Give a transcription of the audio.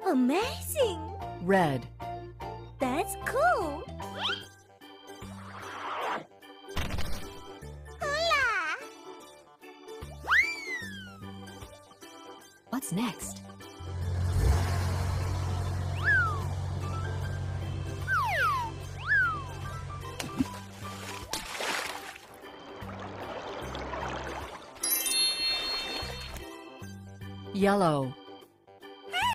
Amazing! Red. That's cool! Hola! What's next? Yellow.